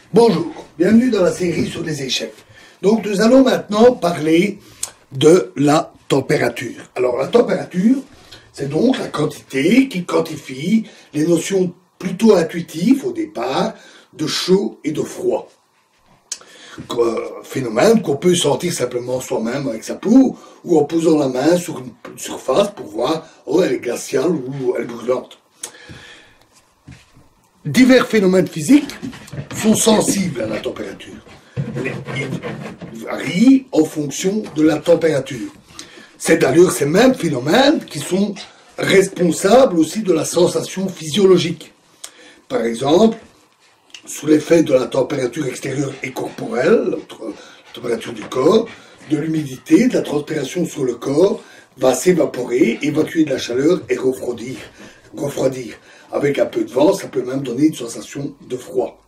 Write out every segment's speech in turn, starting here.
Bonjour, bienvenue dans la série sur les échecs. Donc nous allons maintenant parler de la température. Alors la température, c'est donc la quantité qui quantifie les notions plutôt intuitives au départ de chaud et de froid. Phénomène qu'on peut sentir simplement soi-même avec sa peau ou en posant la main sur une surface pour voir oh elle est glaciale ou elle est brûlante. Divers phénomènes physiques sont sensibles à la température. Ils varient en fonction de la température. C'est d'ailleurs ces mêmes phénomènes qui sont responsables aussi de la sensation physiologique. Par exemple, sous l'effet de la température extérieure et corporelle, la température du corps, de l'humidité, de la transpiration sur le corps va s'évaporer, évacuer de la chaleur et refroidir. Avec un peu de vent, ça peut même donner une sensation de froid.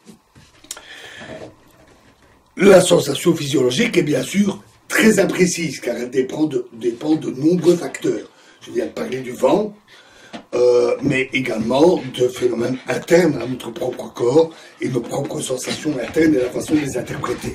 La sensation physiologique est bien sûr très imprécise, car elle dépend de nombreux facteurs. Je viens de parler du vent, mais également de phénomènes internes à notre propre corps et nos propres sensations internes et la façon de les interpréter.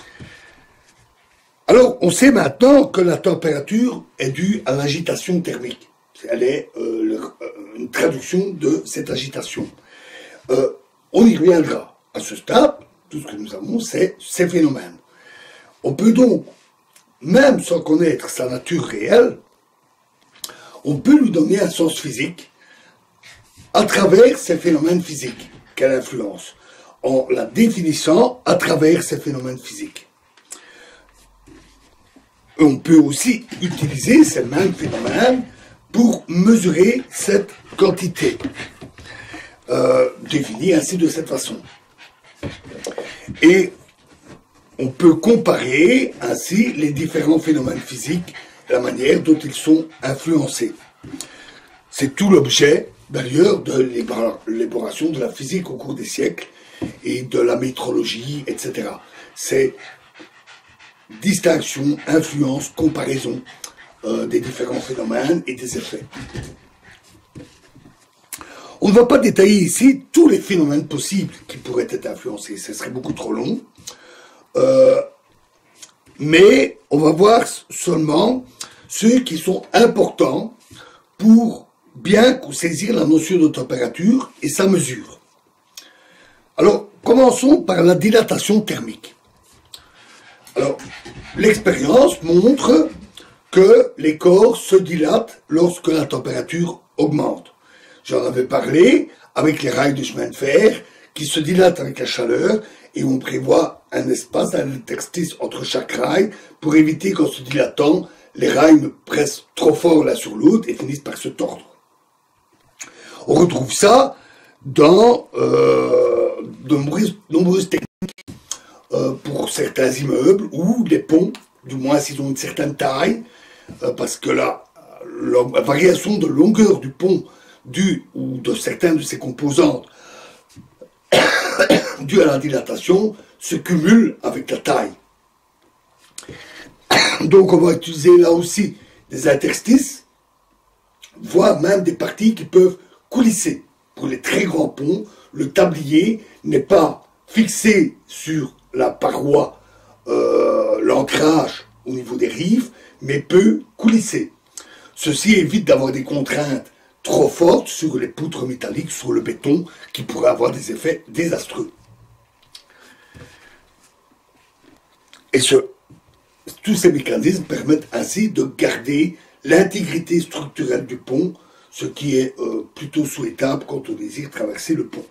Alors, on sait maintenant que la température est due à l'agitation thermique. Elle est une traduction de cette agitation. On y reviendra. À ce stade, tout ce que nous avons, c'est ces phénomènes. On peut donc, même sans connaître sa nature réelle, on peut lui donner un sens physique à travers ces phénomènes physiques qu'elle influence, en la définissant à travers ces phénomènes physiques. On peut aussi utiliser ces mêmes phénomènes pour mesurer cette quantité, définie ainsi de cette façon. Et on peut comparer ainsi les différents phénomènes physiques, la manière dont ils sont influencés. C'est tout l'objet, d'ailleurs, de l'élaboration de la physique au cours des siècles et de la métrologie, etc. C'est distinction, influence, comparaison des différents phénomènes et des effets. On ne va pas détailler ici tous les phénomènes possibles qui pourraient être influencés, ce serait beaucoup trop long. Mais on va voir seulement ceux qui sont importants pour bien saisir la notion de température et sa mesure. Alors, commençons par la dilatation thermique. Alors, l'expérience montre que les corps se dilatent lorsque la température augmente. J'en avais parlé avec les rails de chemin de fer qui se dilatent avec la chaleur et on prévoit un espace, un interstice entre chaque rail pour éviter qu'en se dilatant, les rails ne pressent trop fort l'un sur l'autre et finissent par se tordre. On retrouve ça dans de nombreuses techniques pour certains immeubles ou des ponts, du moins s'ils ont une certaine taille, parce que la variation de longueur du pont ou de certaines de ses composantes due à la dilatation se cumule avec la taille. Donc on va utiliser là aussi des interstices, voire même des parties qui peuvent coulisser. Pour les très grands ponts, le tablier n'est pas fixé sur la paroi, l'ancrage au niveau des rives, mais peut coulisser. Ceci évite d'avoir des contraintes trop fortes sur les poutres métalliques, sur le béton, qui pourraient avoir des effets désastreux. Et tous ces mécanismes permettent ainsi de garder l'intégrité structurelle du pont, ce qui est plutôt souhaitable quand on désire traverser le pont.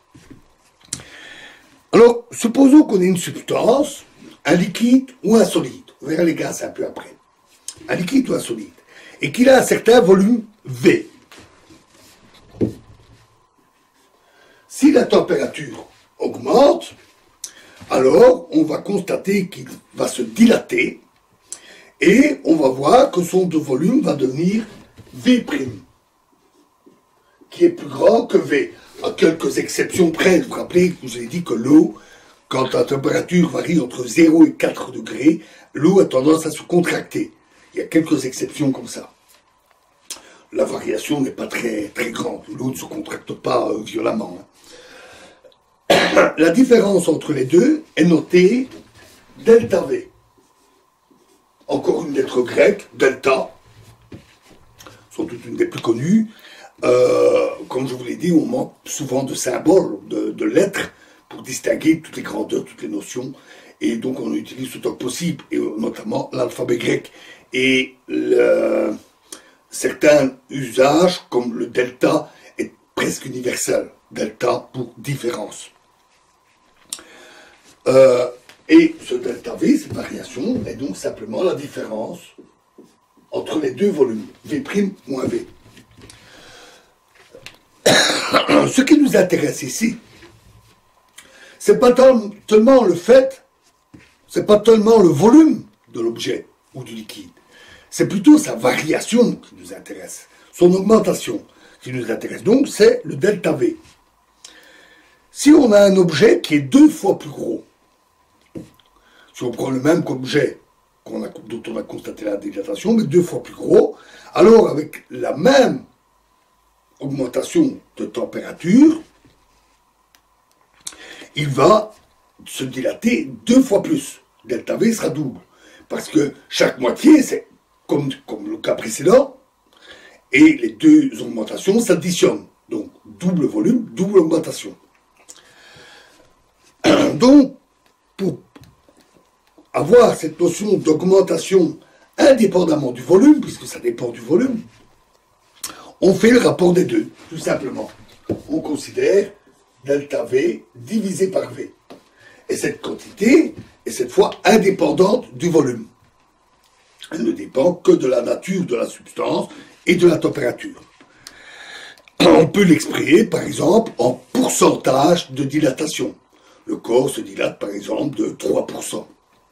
Alors, supposons qu'on ait une substance, un liquide ou un solide. On verra les gaz un peu après. Un liquide ou un solide. Et qu'il a un certain volume V. Si la température augmente, alors on va constater qu'il va se dilater et on va voir que son volume va devenir V', qui est plus grand que V. À quelques exceptions près, vous vous rappelez que je vous ai dit que l'eau, quand la température varie entre 0 et 4 degrés, l'eau a tendance à se contracter. Il y a quelques exceptions comme ça. La variation n'est pas très grande, l'eau ne se contracte pas violemment. La différence entre les deux est notée delta V. Encore une lettre grecque, delta, sans doute une des plus connues. Comme je vous l'ai dit, on manque souvent de symboles, de lettres, pour distinguer toutes les grandeurs, toutes les notions. Et donc on utilise autant que possible, et notamment l'alphabet grec. Et certains usages, comme le delta, est presque universel. Delta pour différence. Et ce delta V, cette variation, est donc simplement la différence entre les deux volumes, V' moins V. Ce qui nous intéresse ici, c'est pas tellement le fait, c'est pas tellement le volume de l'objet ou du liquide, c'est plutôt sa variation qui nous intéresse, son augmentation qui nous intéresse. Donc c'est le delta V. Si on a un objet qui est 2 fois plus gros, si on prend le même objet dont on a constaté la dilatation, mais 2 fois plus gros, alors avec la même augmentation de température, il va se dilater 2 fois plus. Delta V sera double. Parce que chaque moitié, c'est comme le cas précédent, et les deux augmentations s'additionnent. Donc, double volume, double augmentation. Donc, pour avoir cette notion d'augmentation indépendamment du volume, puisque ça dépend du volume, on fait le rapport des deux, tout simplement. On considère delta V divisé par V. Et cette quantité est cette fois indépendante du volume. Elle ne dépend que de la nature de la substance et de la température. On peut l'exprimer, par exemple, en pourcentage de dilatation. Le corps se dilate, par exemple, de 3%.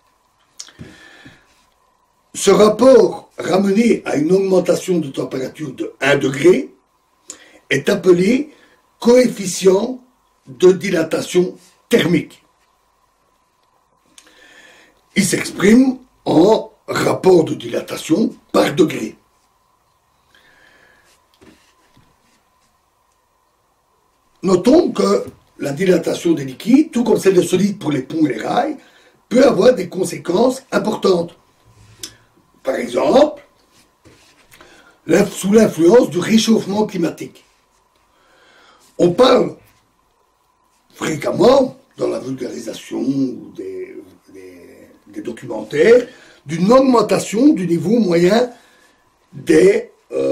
Ce rapport ramené à une augmentation de température de 1 degré est appelé coefficient de dilatation thermique. Il s'exprime en rapport de dilatation par degré. Notons que la dilatation des liquides, tout comme celle des solides pour les ponts et les rails, peut avoir des conséquences importantes. Par exemple, sous l'influence du réchauffement climatique. On parle fréquemment, dans la vulgarisation ou des documentaires, d'une augmentation du niveau moyen des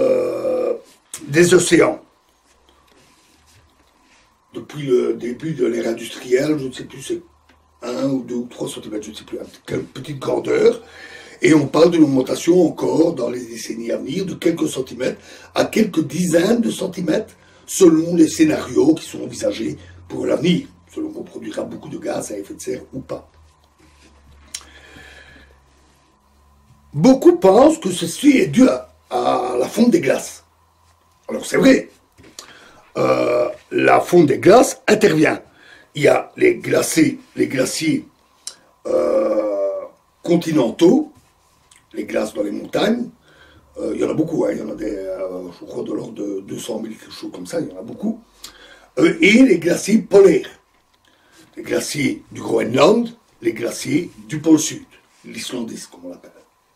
océans. Depuis le début de l'ère industrielle, je ne sais plus, c'est 1 ou 2 ou 3 cm, je ne sais plus, quelle petite grandeur. Et on parle d'une augmentation encore, dans les décennies à venir, de quelques centimètres à quelques dizaines de centimètres, selon les scénarios qui sont envisagés pour l'avenir, selon qu'on produira beaucoup de gaz à effet de serre ou pas. Beaucoup pensent que ceci est dû à la fonte des glaces. Alors c'est vrai, la fonte des glaces intervient. Il y a les glaciers continentaux, les glaces dans les montagnes, il y en a beaucoup, hein, il y en a des, je crois de l'ordre de 200 000, quelque chose comme ça, il y en a beaucoup, et les glaciers polaires, les glaciers du Groenland, les glaciers du pôle Sud, l'islandiste comme on l'appelle.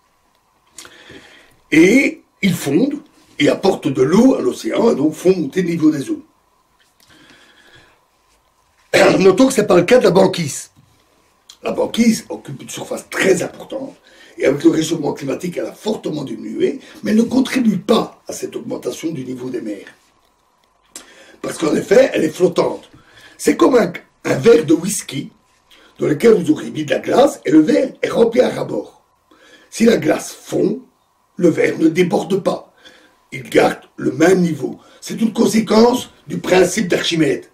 Et ils fondent et apportent de l'eau à l'océan et donc font monter le niveau des eaux. Notons que ce n'est pas le cas de la banquise. La banquise occupe une surface très importante et avec le réchauffement climatique, elle a fortement diminué, mais elle ne contribue pas à cette augmentation du niveau des mers. Parce qu'en effet, elle est flottante. C'est comme un verre de whisky dans lequel vous aurez mis de la glace et le verre est rempli à ras-bord. Si la glace fond, le verre ne déborde pas. Il garde le même niveau. C'est une conséquence du principe d'Archimède.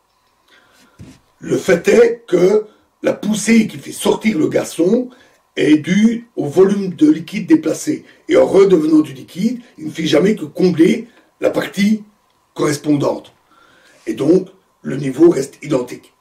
Le fait est que la poussée qui fait sortir le glaçon est due au volume de liquide déplacé. Et en redevenant du liquide, il ne fait jamais que combler la partie correspondante. Et donc, le niveau reste identique.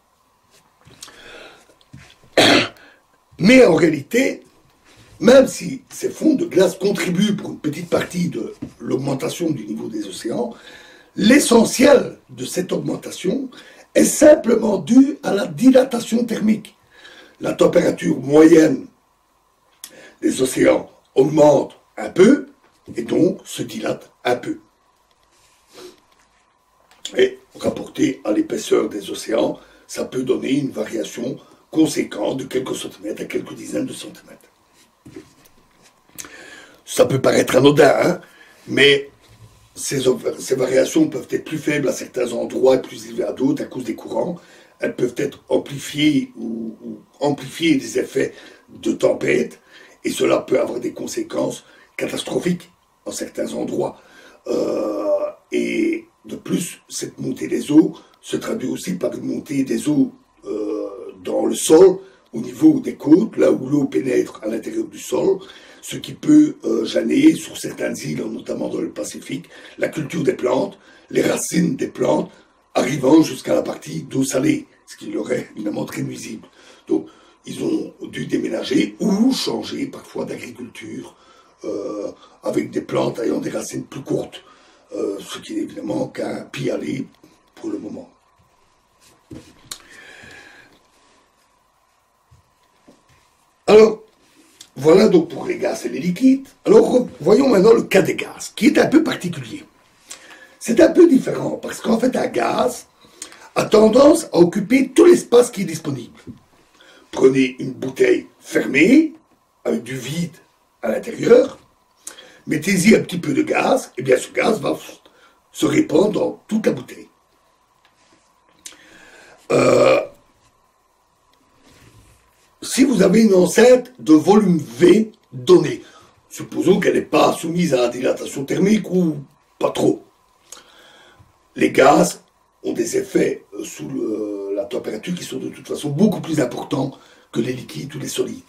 Mais en réalité, même si ces fonds de glace contribuent pour une petite partie de l'augmentation du niveau des océans, l'essentiel de cette augmentation est simplement due à la dilatation thermique. La température moyenne des océans augmente un peu et donc se dilate un peu. Et rapporté à l'épaisseur des océans, ça peut donner une variation conséquente de quelques centimètres à quelques dizaines de centimètres. Ça peut paraître anodin, hein, mais ces variations peuvent être plus faibles à certains endroits et plus élevées à d'autres à cause des courants. Elles peuvent être amplifiées ou amplifier des effets de tempête, et cela peut avoir des conséquences catastrophiques dans certains endroits. Et de plus, cette montée des eaux se traduit aussi par une montée des eaux dans le sol, au niveau des côtes, là où l'eau pénètre à l'intérieur du sol, ce qui peut gêner sur certaines îles, notamment dans le Pacifique, la culture des plantes, les racines des plantes, arrivant jusqu'à la partie d'eau salée, ce qui leur est évidemment très nuisible. Donc, ils ont dû déménager ou changer parfois d'agriculture avec des plantes ayant des racines plus courtes, ce qui n'est évidemment qu'un pis-aller pour le moment. Alors, voilà donc pour les gaz et les liquides. Alors, voyons maintenant le cas des gaz, qui est un peu particulier. C'est un peu différent, parce qu'en fait, un gaz a tendance à occuper tout l'espace qui est disponible. Prenez une bouteille fermée, avec du vide à l'intérieur, mettez-y un petit peu de gaz, et bien ce gaz va se répandre dans toute la bouteille. Si vous avez une enceinte de volume V donné, supposons qu'elle n'est pas soumise à la dilatation thermique ou pas trop, les gaz ont des effets sous la température qui sont de toute façon beaucoup plus importants que les liquides ou les solides.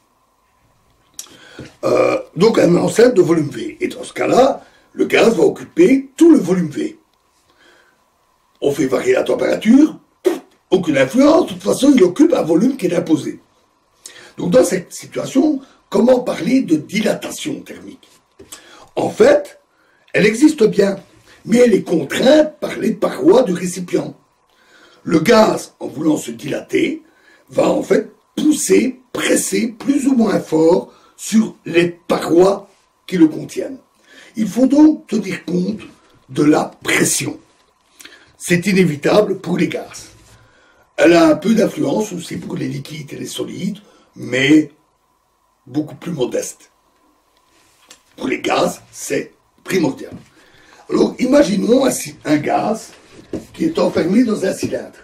Donc une enceinte de volume V. Et dans ce cas-là, le gaz va occuper tout le volume V. On fait varier la température, aucune influence, de toute façon il occupe un volume qui est imposé. Donc dans cette situation, comment parler de dilatation thermique? En fait, elle existe bien, mais elle est contrainte par les parois du récipient. Le gaz, en voulant se dilater, va en fait pousser, presser plus ou moins fort sur les parois qui le contiennent. Il faut donc tenir compte de la pression. C'est inévitable pour les gaz. Elle a un peu d'influence aussi pour les liquides et les solides, mais beaucoup plus modeste. Pour les gaz, c'est primordial. Alors, imaginons un gaz qui est enfermé dans un cylindre.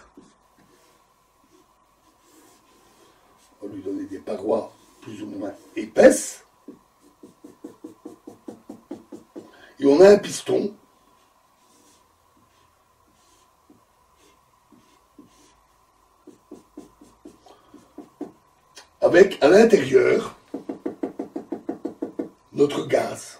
On va lui donner des parois plus ou moins épaisses. Et on a un piston avec à l'intérieur notre gaz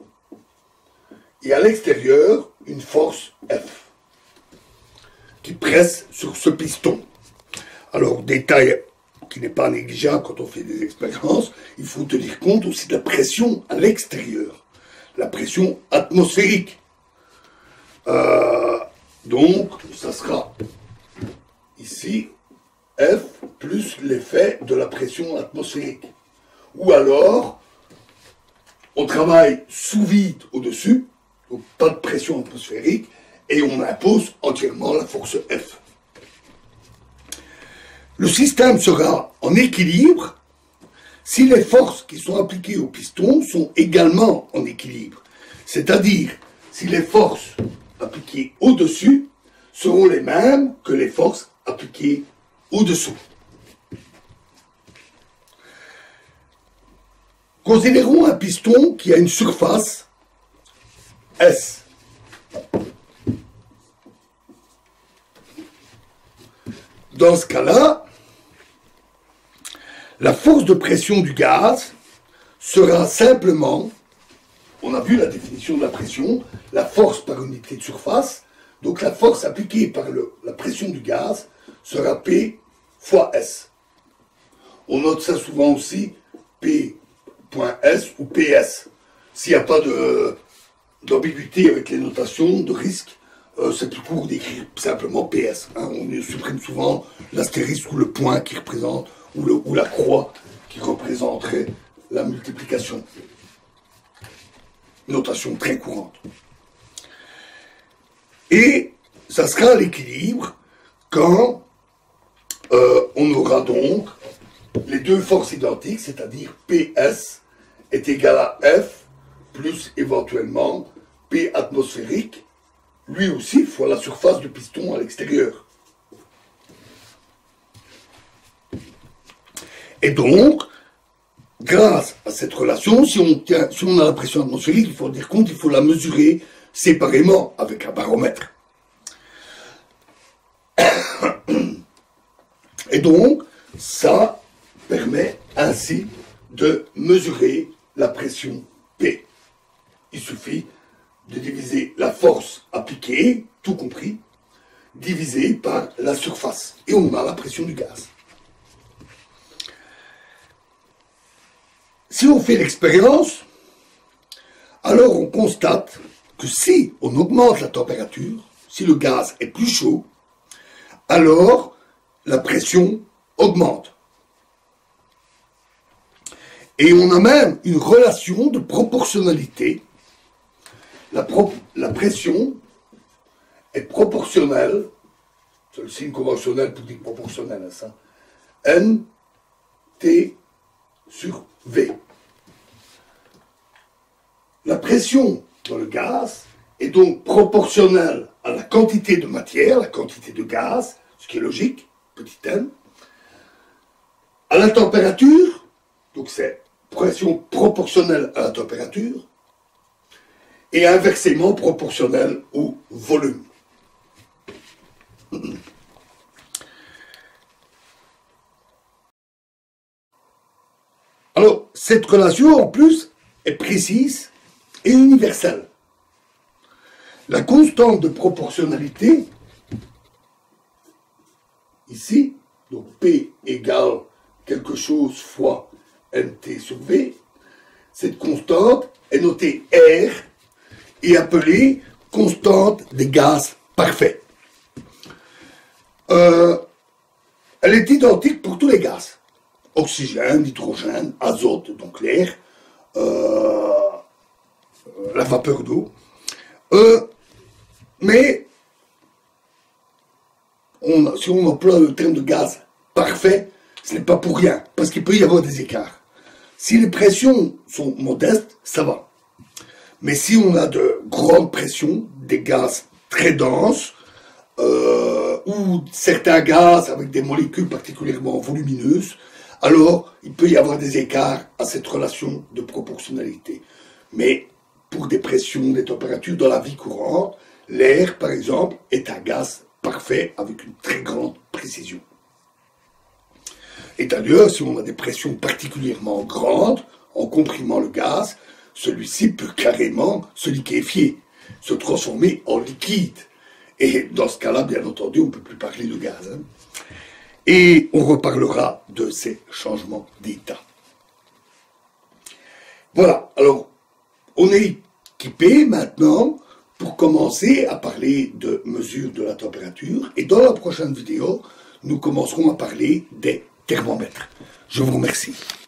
et à l'extérieur une force F qui presse sur ce piston. Alors, détail qui n'est pas négligeable quand on fait des expériences, il faut tenir compte aussi de la pression à l'extérieur, la pression atmosphérique. Donc, ça sera ici F plus l'effet de la pression atmosphérique. Ou alors, on travaille sous vide au-dessus, donc pas de pression atmosphérique, et on impose entièrement la force F. Le système sera en équilibre si les forces qui sont appliquées au piston sont également en équilibre. C'est-à-dire, si les forces appliquées au-dessus seront les mêmes que les forces appliquées au-dessous. Considérons un piston qui a une surface S. Dans ce cas-là, la force de pression du gaz sera simplement, on a vu la définition de la pression, la force par unité de surface, donc la force appliquée par la pression du gaz sera P fois S. On note ça souvent aussi, P.S ou PS. S'il n'y a pas d'ambiguïté avec les notations, de risque, c'est plus court d'écrire simplement PS. Hein. On supprime souvent l'astérisque ou le point qui représente, ou la croix qui représenterait la multiplication. Notation très courante. Et ça sera l'équilibre quand on aura donc les deux forces identiques, c'est-à-dire PS est égal à F plus éventuellement P atmosphérique, lui aussi fois la surface du piston à l'extérieur. Et donc, grâce à cette relation, si on a la pression atmosphérique, il faut en tenir compte, il faut la mesurer séparément avec un baromètre. Et donc, ça permet ainsi de mesurer la pression P. Il suffit de diviser la force appliquée, tout compris, divisé par la surface. Et on a la pression du gaz. Si on fait l'expérience, alors on constate que si on augmente la température, si le gaz est plus chaud, alors la pression augmente. Et on a même une relation de proportionnalité. La pression est proportionnelle, c'est le signe conventionnel pour dire proportionnel à ça, N T sur V. La pression dans le gaz est donc proportionnelle à la quantité de matière, la quantité de gaz, ce qui est logique, petit m, à la température, donc c'est pression proportionnelle à la température, et inversement proportionnelle au volume. Alors, cette relation, en plus, est précise et universelle. La constante de proportionnalité, ici, donc P égale quelque chose fois NT sur V, cette constante est notée R et appelée constante des gaz parfaits. Elle est identique pour tous les gaz. Oxygène, hydrogène, azote, donc l'air, la vapeur d'eau. Mais si on emploie le terme de gaz parfait, ce n'est pas pour rien, parce qu'il peut y avoir des écarts. Si les pressions sont modestes, ça va. Mais si on a de grandes pressions, des gaz très denses, ou certains gaz avec des molécules particulièrement volumineuses, alors il peut y avoir des écarts à cette relation de proportionnalité. Mais pour des pressions, des températures dans la vie courante, l'air, par exemple, est un gaz parfait avec une très grande précision. Et d'ailleurs, si on a des pressions particulièrement grandes, en comprimant le gaz, celui-ci peut carrément se liquéfier, se transformer en liquide. Et dans ce cas-là, bien entendu, on ne peut plus parler de gaz. Hein. Et on reparlera de ces changements d'état. Voilà, alors, on est équipé maintenant pour commencer à parler de mesure de la température. Et dans la prochaine vidéo, nous commencerons à parler des thermomètres. Je vous remercie.